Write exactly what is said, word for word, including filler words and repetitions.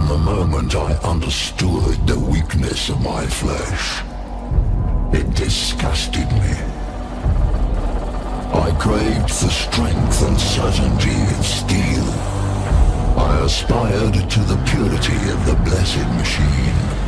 From the moment I understood the weakness of my flesh, it disgusted me. I craved the strength and certainty of steel. I aspired to the purity of the blessed machine.